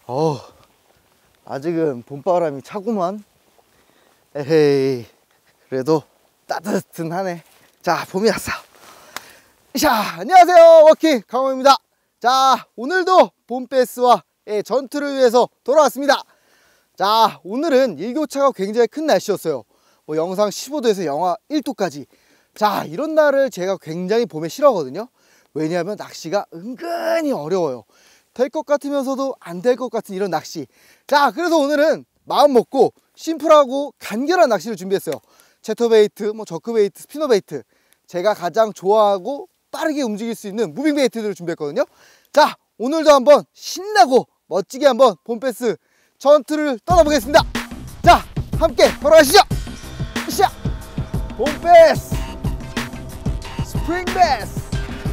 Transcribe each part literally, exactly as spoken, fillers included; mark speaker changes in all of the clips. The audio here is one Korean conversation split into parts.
Speaker 1: 어 아직은 봄바람이 차구만. 에헤이, 그래도 따뜻하네. 자, 봄이 왔어. 자, 안녕하세요, 워킹 강호입니다. 자, 오늘도 봄베스와 전투를 위해서 돌아왔습니다. 자, 오늘은 일교차가 굉장히 큰 날씨였어요. 뭐 영상 십오 도에서 영하 일 도까지. 자, 이런 날을 제가 굉장히 봄에 싫어하거든요. 왜냐하면 낚시가 은근히 어려워요. 될 것 같으면서도 안 될 것 같은 이런 낚시. 자, 그래서 오늘은 마음 먹고 심플하고 간결한 낚시를 준비했어요. 채터베이트, 뭐 저크베이트, 스피너베이트, 제가 가장 좋아하고 빠르게 움직일 수 있는 무빙베이트들을 준비했거든요. 자, 오늘도 한번 신나고 멋지게 한번 봄베스 전투를 떠나보겠습니다. 자, 함께 걸어가시죠. 시작! 봄베스 스프링베스.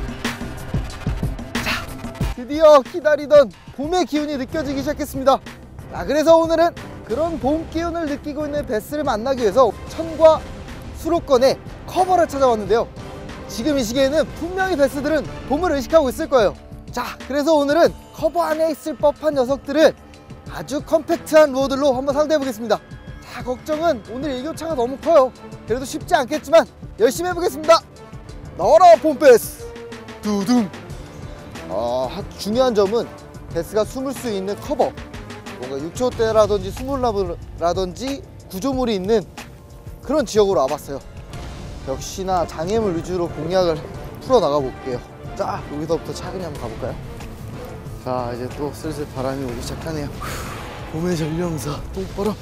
Speaker 1: 드디어 기다리던 봄의 기운이 느껴지기 시작했습니다. 자, 그래서 오늘은 그런 봄 기운을 느끼고 있는 베스를 만나기 위해서 천과 수록권의 커버를 찾아왔는데요. 지금 이 시기에는 분명히 베스들은 봄을 의식하고 있을 거예요. 자, 그래서 오늘은 커버 안에 있을 법한 녀석들을 아주 컴팩트한 루어들로 한번 상대해 보겠습니다. 자, 걱정은 오늘 일교차가 너무 커요. 그래도 쉽지 않겠지만 열심히 해보겠습니다. 나와라 봄베스 두둥. 아, 중요한 점은 베스가 숨을 수 있는 커버, 뭔가 육초대라든지 수물나무라든지 구조물이 있는 그런 지역으로 와봤어요. 역시나 장애물 위주로 공략을 풀어나가 볼게요. 자, 여기서부터 차근히 한번 가볼까요? 자, 이제 또 슬슬 바람이 오기 시작하네요. 봄의 전령사 똥바람.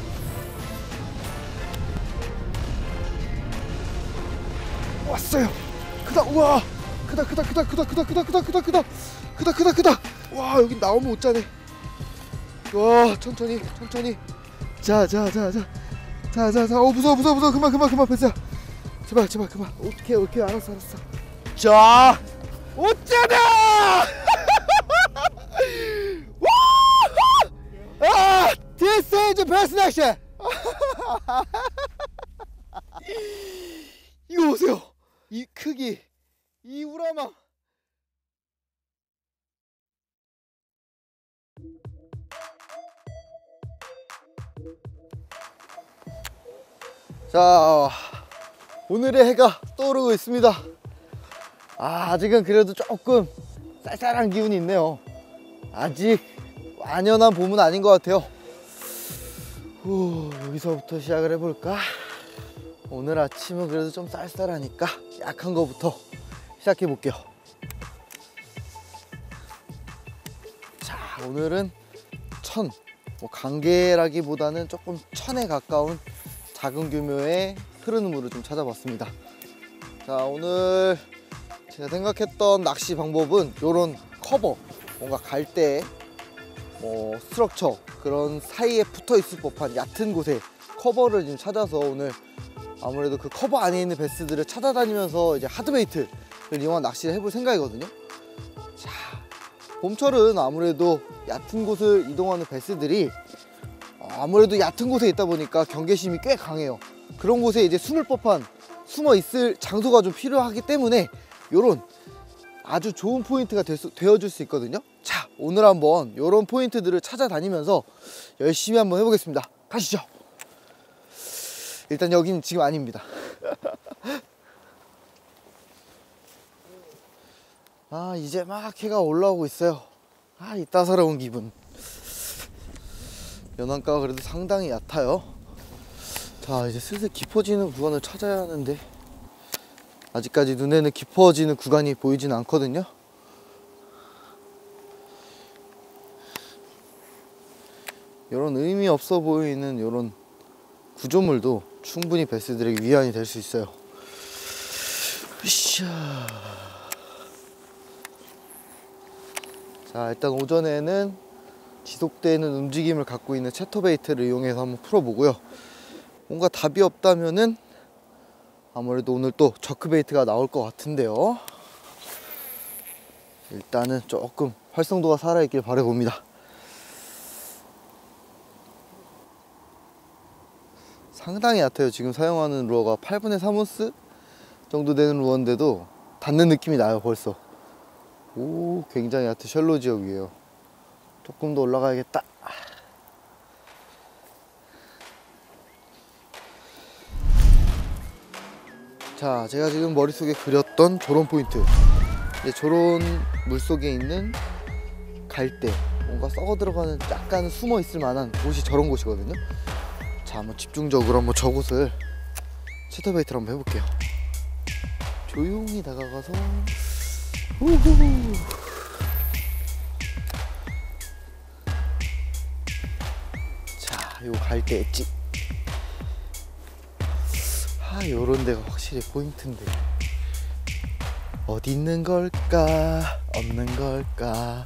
Speaker 1: 왔어요. 크다. 우와, 크다 크다 크다 크다 크다 크다 크다 크다 크다 크다 크다 크다. 와, 여기 나오면 못자네. 와, 천천히 천천히. 자자자자자자자자. 어, 무서워 무서워 무서워. 그만 그만 그만 베스야. 제발 제발 그만. 오케이 오케이, 알았어 알았어. 자, 오짜다. 아, this is 베스 낚시. 이거 보세요, 이 크기, 이 우라마. 자, 오늘의 해가 떠오르고 있습니다. 아, 아직은 그래도 조금 쌀쌀한 기운이 있네요. 아직 완연한 봄은 아닌 것 같아요. 후, 여기서부터 시작을 해볼까? 오늘 아침은 그래도 좀 쌀쌀하니까 약한 거부터 시작해 볼게요. 자, 오늘은 천, 뭐 강계라기보다는 조금 천에 가까운 작은 규모의 흐르는 물을 좀 찾아봤습니다. 자, 오늘 제가 생각했던 낚시 방법은 요런 커버, 뭔가 갈대, 뭐 스트럭처 그런 사이에 붙어 있을 법한 얕은 곳에 커버를 좀 찾아서 오늘 아무래도 그 커버 안에 있는 베스들을 찾아다니면서 이제 하드베이트를 이용한 낚시를 해볼 생각이거든요. 자, 봄철은 아무래도 얕은 곳을 이동하는 베스들이 아무래도 �얕은 곳에 있다 보니까 경계심이 꽤 강해요. 그런 곳에 이제 숨을 법한, 숨어 있을 장소가 좀 필요하기 때문에 요런 아주 좋은 포인트가 될 수, 되어줄 수 있거든요. 자, 오늘 한번 요런 포인트들을 찾아다니면서 열심히 한번 해보겠습니다. 가시죠. 일단 여기는 지금 아닙니다. 아, 이제 막 해가 올라오고 있어요. 아, 이 따사로운 기분. 연안가가 그래도 상당히 얕아요. 자, 이제 슬슬 깊어지는 구간을 찾아야 하는데 아직까지 눈에는 깊어지는 구간이 보이지는 않거든요. 이런 의미 없어 보이는 이런 구조물도 충분히 베스들에게 위안이 될 수 있어요. 으쌰. 자, 일단 오전에는 지속되는 움직임을 갖고 있는 채터베이트를 이용해서 한번 풀어보고요. 뭔가 답이 없다면은 아무래도 오늘 또 저크베이트가 나올 것 같은데요. 일단은 조금 활성도가 살아있길 바라봅니다. 상당히 얕아요. 지금 사용하는 루어가 팔분의 삼 온스 정도 되는 루어인데도 닿는 느낌이 나요. 벌써. 오, 굉장히 얕은 셜로 지역이에요. 조금 더 올라가야겠다. 자, 제가 지금 머릿속에 그렸던 조론 포인트, 이제 조론 물속에 있는 갈대, 뭔가 썩어 들어가는 약간 숨어 있을 만한 곳이 저런 곳이거든요. 자, 한번 집중적으로 한번 저곳을 채터베이트를 한번 해볼게요. 조용히 다가가서 우후. 자, 요 갈대 엣지. 아, 요런 데가 확실히 포인트인데 어디 있는 걸까? 없는 걸까?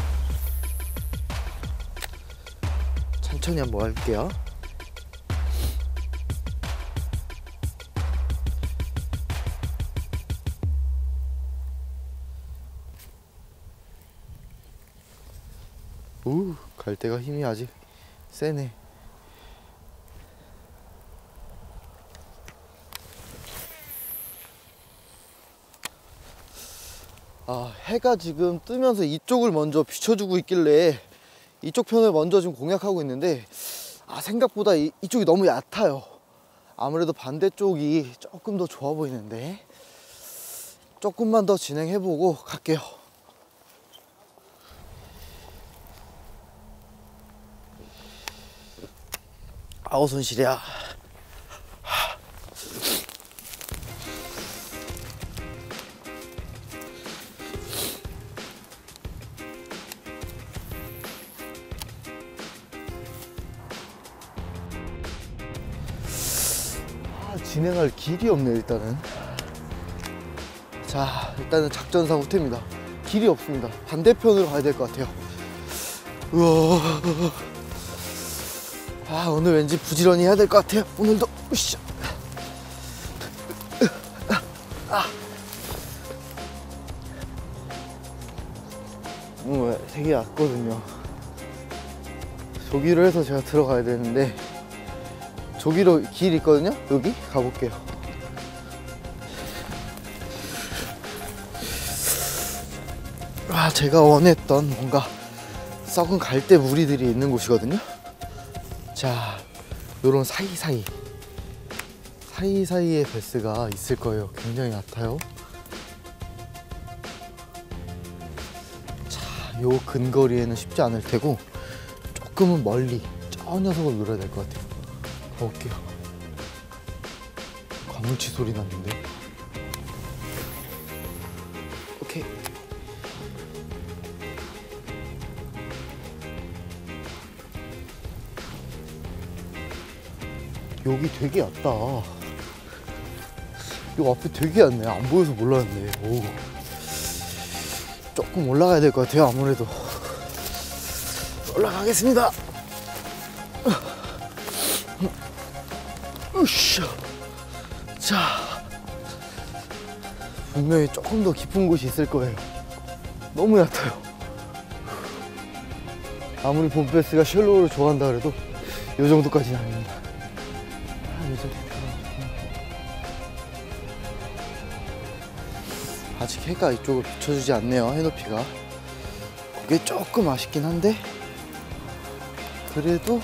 Speaker 1: 천천히 한번 할게요. 오, 갈대가 힘이 아직 세네. 아, 해가 지금 뜨면서 이쪽을 먼저 비춰주고 있길래 이쪽 편을 먼저 지금 공략하고 있는데, 아, 생각보다 이, 이쪽이 너무 얕아요. 아무래도 반대쪽이 조금 더 좋아 보이는데 조금만 더 진행해보고 갈게요. 아우, 손실이야. 진행할 길이 없네. 일단은 자 일단은 작전상 후퇴입니다. 길이 없습니다. 반대편으로 가야 될 것 같아요. 우와. 아, 오늘 왠지 부지런히 해야 될 것 같아요. 오늘도. 으쌰. 아. 음, 되게 얕거든요. 조기로 해서 제가 들어가야 되는데, 조기로 길 있거든요? 여기 가볼게요. 아, 제가 원했던 뭔가 썩은 갈대 무리들이 있는 곳이거든요. 자, 요런 사이사이 사이사이에 베스가 있을 거예요. 굉장히 얕아요. 자, 요 근거리에는 쉽지 않을 테고 조금은 멀리 저 녀석을 노려야 될 것 같아요. 가볼게요. 가물치 소리 났는데. 오케이. 여기 되게 얕다. 요 앞에 되게 얕네. 안 보여서 몰랐네. 오. 조금 올라가야 될 것 같아요. 아무래도 올라가겠습니다. 으쌰. 자, 분명히 조금 더 깊은 곳이 있을 거예요. 너무 얕아요. 아무리 봄베스가 셜로우를 좋아한다 그래도 이 정도까지는 아닙니다. 아, 이 정도. 아직 해가 이쪽을 비춰주지 않네요. 해높이가. 그게 조금 아쉽긴 한데 그래도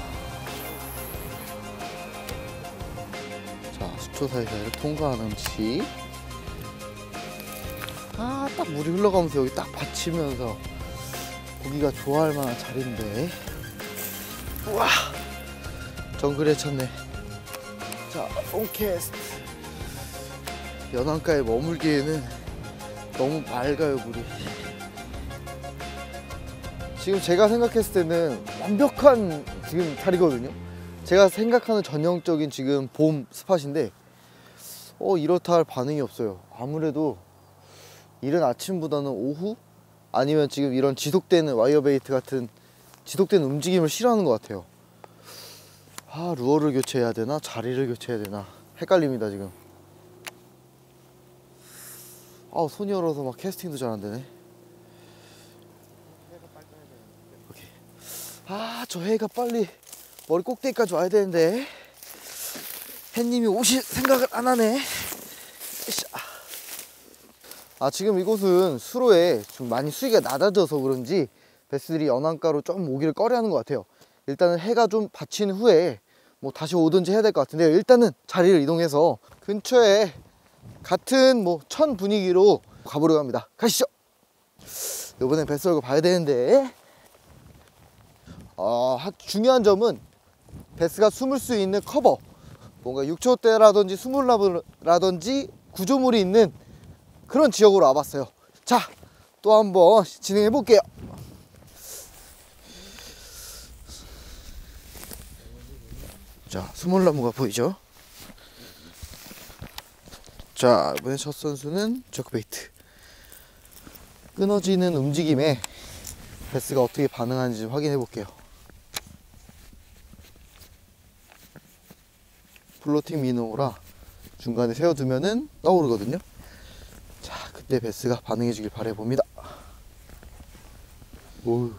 Speaker 1: 수초 사이사이를 통과하는 시. 아, 딱 물이 흘러가면서 여기 딱 받치면서 고기가 좋아할 만한 자리인데. 우와, 정글에 쳤네. 자, 롱캐스트. 연안가에 머물기에는 너무 맑아요, 물이. 지금 제가 생각했을 때는 완벽한 지금 자리거든요. 제가 생각하는 전형적인 지금 봄 스팟인데 어 이렇다 할 반응이 없어요. 아무래도 이른 아침보다는 오후? 아니면 지금 이런 지속되는 와이어베이트 같은 지속되는 움직임을 싫어하는 것 같아요. 아, 루어를 교체해야 되나 자리를 교체해야 되나 헷갈립니다 지금. 아우, 손이 얼어서 막 캐스팅도 잘 안 되네. 오케이. 아, 저 해가 빨리 머리 꼭대기까지 와야 되는데 햇님이 오실 생각을 안 하네. 아, 지금 이곳은 수로에 좀 많이 수위가 낮아져서 그런지 베스들이 연안가로 좀 오기를 꺼려하는 것 같아요. 일단은 해가 좀 받친 후에 뭐 다시 오든지 해야 될 것 같은데요. 일단은 자리를 이동해서 근처에 같은 뭐 천 분위기로 가보려고 합니다. 가시죠. 이번엔 베스 얼굴 봐야 되는데, 어, 중요한 점은 베스가 숨을 수 있는 커버, 뭔가 육초대라든지 수물나무라든지 구조물이 있는 그런 지역으로 와봤어요. 자, 또 한번 진행해 볼게요. 자, 수물나무가 보이죠? 자, 이번에 첫 선수는 저크베이트. 끊어지는 움직임에 베스가 어떻게 반응하는지 확인해 볼게요. 플로팅 미노라 중간에 세워두면은 떠오르거든요. 자, 그때 베스가 반응해 주길 바래 봅니다. 오.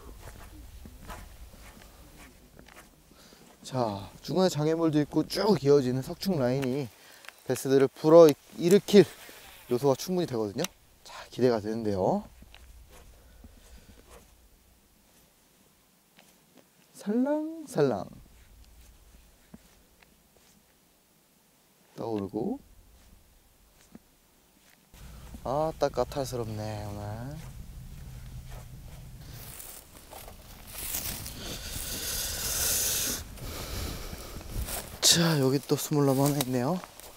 Speaker 1: 자, 중간에 장애물도 있고 쭉 이어지는 석축 라인이 베스들을 불어 일으킬 요소가 충분히 되거든요. 자, 기대가 되는데요. 살랑살랑 떠오르고, 아따 까탈스럽네 오늘. 자, 여기 또 수물나무 하나 있네요.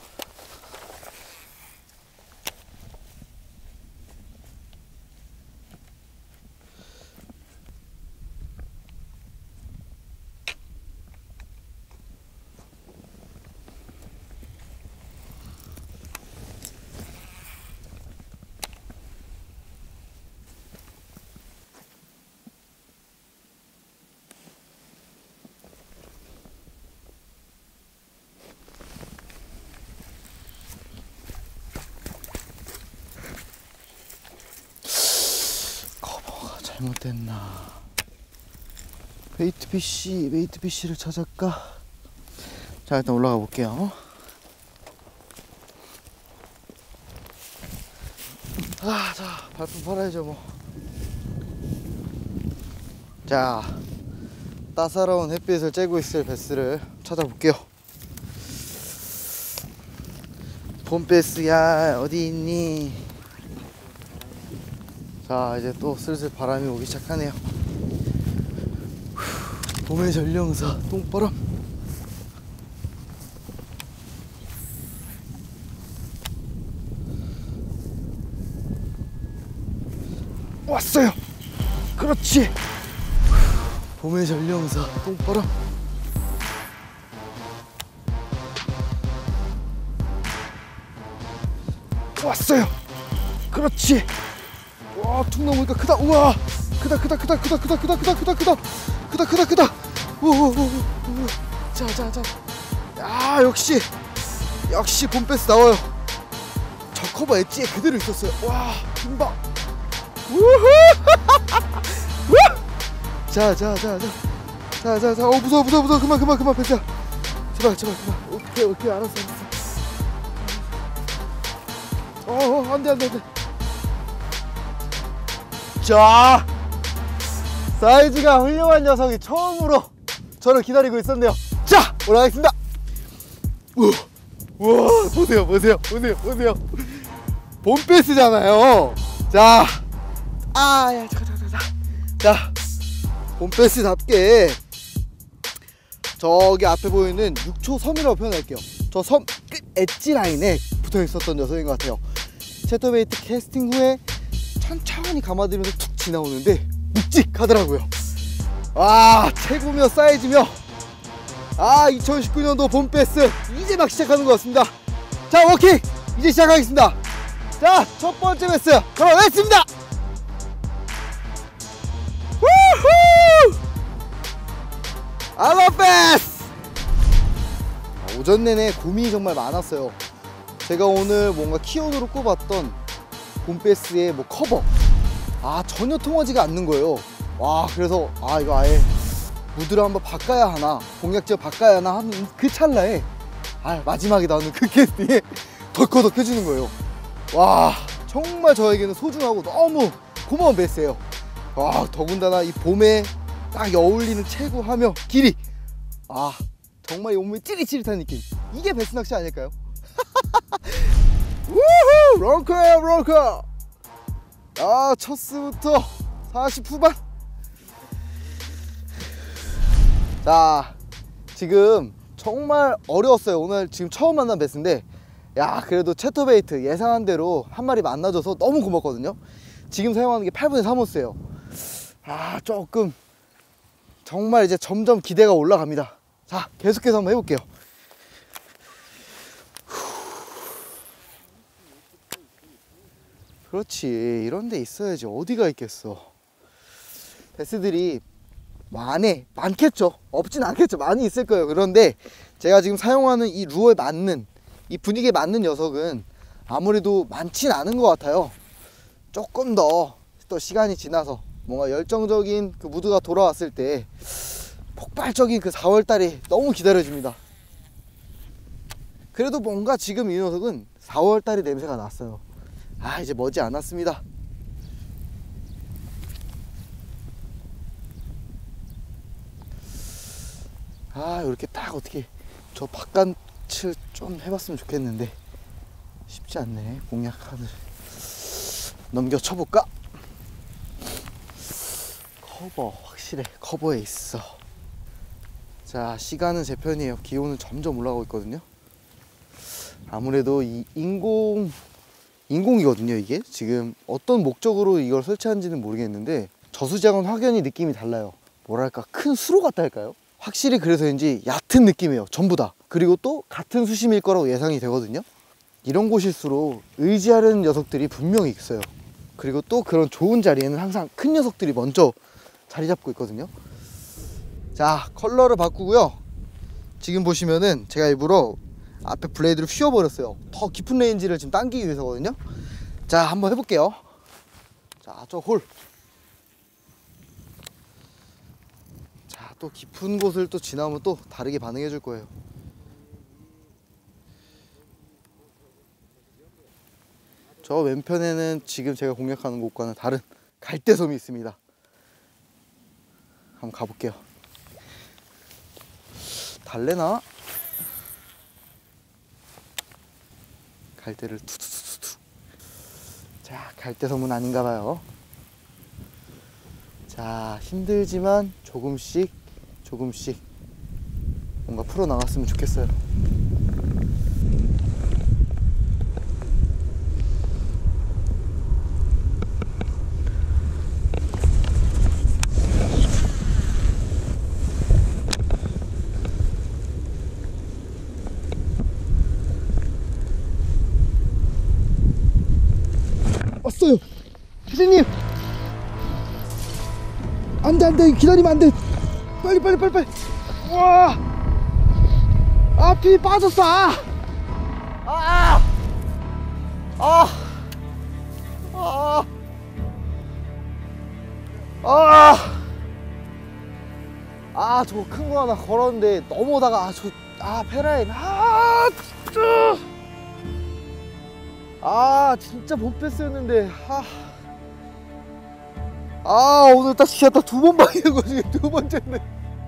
Speaker 1: 잘못됐나? 베이트 피쉬, 베이트 피쉬를 찾을까? 자, 일단 올라가 볼게요. 아, 자, 발품 팔아야죠 뭐. 자, 따사로운 햇빛을 쬐고 있을 베스를 찾아볼게요. 봄베스야, 어디 있니? 자, 이제 또 슬슬 바람이 오기 시작하네요. 후, 봄의 전령사 똥바람. 왔어요. 그렇지. 후, 봄의 전령사 똥바람. 왔어요. 그렇지. 와, 툭 넘으니까 크다. 우와, 크다 크다 크다 크다 크다 크다 크다 크다 크다 크다 크다 크다. 오오오오. 자자자. 야, 역시 역시 봄베스 나와요. 저 커버 엣지에 그대로 있었어요. 와, 금방. 우후. 자자자자. 자자자. 어, 무서워 무서워 무서워. 그만 그만 그만 베스야. 제발 제발 그만. 오케이 오케이, 알았어 알았어. 어어, 안돼 안돼 안돼. 자, 사이즈가 훌륭한 녀석이 처음으로 저를 기다리고 있었네요. 자, 올라가겠습니다. 우와, 우와, 보세요 보세요 보세요 보세요. 봄베스잖아요. 자, 아야, 잠깐 잠깐 잠깐. 자, 봄베스답게 저기 앞에 보이는 육초 섬이라고 표현할게요. 저 섬 끝 엣지 라인에 붙어 있었던 녀석인 것 같아요. 채터베이트 캐스팅 후에 천천히 감아들면서 툭 지나오는데 묵직하더라고요. 와, 최고며 사이즈며. 아, 이천십구 년도 봄베스 이제 막 시작하는 것 같습니다. 자, 워킹 이제 시작하겠습니다. 자, 첫 번째 베스 걸어냈습니다. 우후! 아마 베스. 오전 내내 고민이 정말 많았어요. 제가 오늘 뭔가 키워드로 꼽았던 봄베스의 뭐 커버, 아, 전혀 통하지가 않는 거예요. 와, 그래서 아, 이거 아예 무드를 한번 바꿔야 하나, 공략지어 바꿔야 하나 하는 그 찰나에, 아, 마지막에 나오는 그 캐스팅에 덜커덕해지는 거예요. 와, 정말 저에게는 소중하고 너무 고마운 베스예요. 와, 더군다나 이 봄에 딱 어울리는 최고 하며 길이. 아, 정말 이 몸이 찌릿찌릿한 느낌. 이게 베스 낚시 아닐까요? 우후! 런커야 런커. 아, 첫 수부터 사십 후반. 자, 지금 정말 어려웠어요. 오늘 지금 처음 만난 베스인데, 야, 그래도 채터베이트 예상한 대로 한 마리 만나줘서 너무 고맙거든요. 지금 사용하는 게 팔분의 삼 호스예요. 아, 조금 정말 이제 점점 기대가 올라갑니다. 자, 계속해서 한번 해볼게요. 그렇지, 이런 데 있어야지. 어디가 있겠어. 베스들이 많이 많겠죠. 없진 않겠죠. 많이 있을 거예요. 그런데 제가 지금 사용하는 이 루어에 맞는, 이 분위기에 맞는 녀석은 아무래도 많진 않은 것 같아요. 조금 더 또 시간이 지나서 뭔가 열정적인 그 무드가 돌아왔을 때 폭발적인 그 사월달이 너무 기다려집니다. 그래도 뭔가 지금 이 녀석은 사월달의 냄새가 났어요. 아, 이제 머지 않았습니다. 아, 이렇게 딱 어떻게 저 바깥을 좀 해봤으면 좋겠는데 쉽지 않네. 공략하늘 넘겨 쳐볼까? 커버 확실해. 커버에 있어. 자, 시간은 제 편이에요. 기온은 점점 올라가고 있거든요. 아무래도 이 인공 인공이거든요. 이게 지금 어떤 목적으로 이걸 설치한지는 모르겠는데 저수지하고는 확연히 느낌이 달라요. 뭐랄까, 큰 수로 같다 할까요? 확실히 그래서인지 얕은 느낌이에요. 전부 다. 그리고 또 같은 수심일 거라고 예상이 되거든요. 이런 곳일수록 의지하려는 녀석들이 분명히 있어요. 그리고 또 그런 좋은 자리에는 항상 큰 녀석들이 먼저 자리 잡고 있거든요. 자, 컬러를 바꾸고요. 지금 보시면은 제가 일부러 앞에 블레이드를 휘어버렸어요. 더 깊은 레인지를 지금 당기기 위해서거든요. 자, 한번 해볼게요. 자, 저 홀. 자, 또 깊은 곳을 또 지나면 또 다르게 반응해 줄 거예요. 저 왼편에는 지금 제가 공략하는 곳과는 다른 갈대섬이 있습니다. 한번 가볼게요. 달래나? 갈대를 투투투투. 자, 갈대섬은 아닌가 봐요. 자, 힘들지만 조금씩 조금씩 뭔가 풀어나갔으면 좋겠어요. 왔어요. 피디님, 안돼 안돼, 기다리면 안돼. 빨리 빨리 빨리 빨리. 와, 아, 피 빠졌어. 아, 아, 아, 아, 아, 아, 저거 큰 거 하나 걸었는데 넘어다가, 아, 저, 아, 페라인, 아, 진짜. 아, 진짜 본패스였는데. 아, 아, 오늘 딱 진짜 딱 두 번 막히는 거 중에 두 번째인데.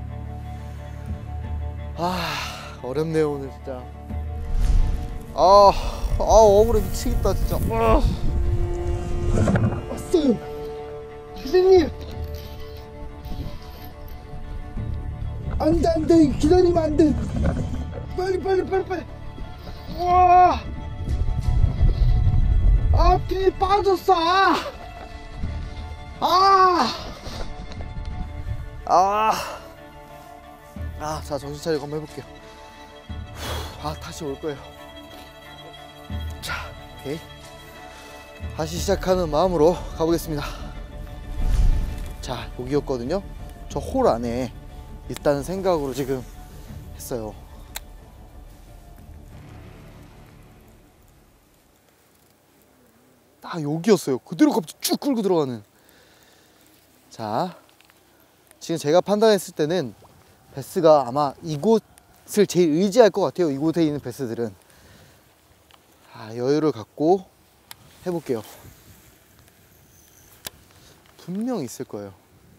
Speaker 1: 아, 어렵네요 오늘 진짜. 아, 아, 억울해 미치겠다 진짜. 아. 왔어요, 선생님. 안돼 안돼, 기다리면 안돼. 빨리 빨리 빨리 빨리. 와, 아, 피 빠졌어. 아, 아, 아, 아, 자, 정신 차리고 한번 해볼게요. 아, 다시 올 거예요. 자, 오케이. 다시 시작하는 마음으로 가보겠습니다. 자, 여기였거든요. 저 홀 안에 있다는 생각으로 지금 했어요. 딱 여기였어요. 그대로 갑자기 쭉 끌고 들어가는. 자, 지금 제가 판단했을 때는 베스가 아마 이곳을 제일 의지할 것 같아요. 이곳에 있는 베스들은. 아, 여유를 갖고 해볼게요. 분명 있을 거예요.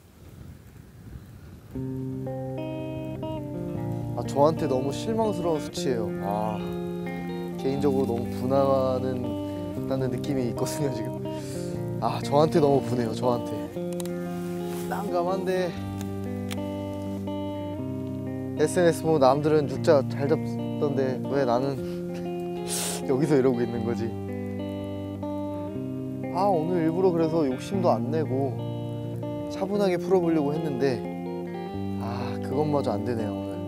Speaker 1: 아, 저한테 너무 실망스러운 수치예요. 아, 개인적으로 너무 분하는 다는 느낌이 있거든요 지금. 아, 저한테 너무 분해요. 저한테 난감한데 에스엔에스 보면 남들은 육자 잘 잡던데 왜 나는 여기서 이러고 있는 거지. 아, 오늘 일부러 그래서 욕심도 안 내고 차분하게 풀어보려고 했는데 아, 그것마저 안 되네요 오늘.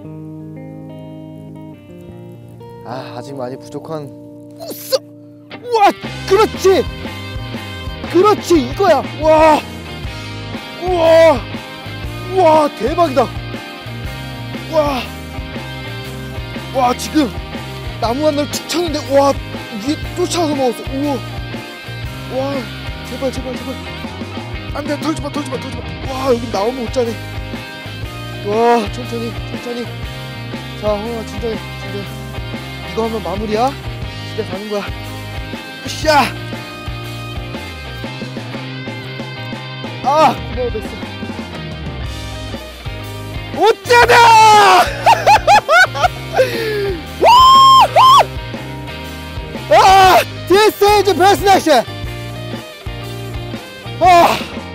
Speaker 1: 아, 아직 많이 부족한. 우싸! 우와, 그렇지! 그렇지, 이거야! 와! 우와! 우와, 대박이다! 와! 와, 지금 나무 하나를 툭 쳤는데 와, 위에 쫓아와서 먹었어. 우와! 와, 제발 제발 제발 안돼, 털지마 털지마 털지마. 와, 여기 나오면 웃자네. 와, 천천히 천천히. 자, 홍아, 진정해 진정해. 이거 하면 마무리야. 집에 가는 거야. 으쌰. 아, 고마워. 됐어. 어쩌다. 아, this is the best 낚시. 아,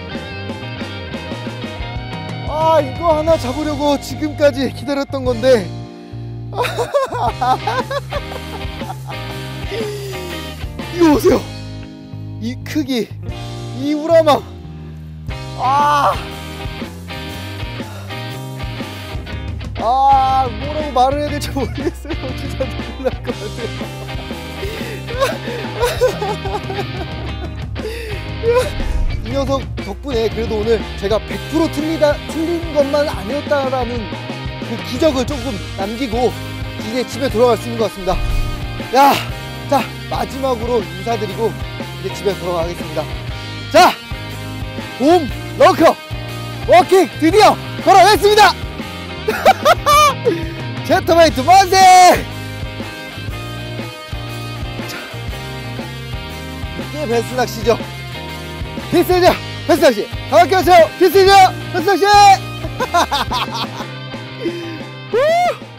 Speaker 1: 아, 이거 하나 잡으려고 지금까지 기다렸던 건데. 이거 보세요. 이 크기, 이 우라망. 아, 아, 뭐라고 말을 해야 될지 모르겠어요. 진짜 눈물 날 것 같아요. 이 녀석 덕분에 그래도 오늘 제가 백 퍼센트 틀리다, 틀린 것만 아니었다라는 그 기적을 조금 남기고 이제 집에 돌아갈 수 있는 것 같습니다. 야, 자, 마지막으로 인사드리고 이제 집에 돌아가겠습니다. 자, 봄 런커 워킹 드디어 걸어냈습니다. 제터메이트 만세! 자, 이게 베스 낚시죠. 디스이즈 베스 낚시. 다 함께 하세요. 디스이즈 베스 낚시.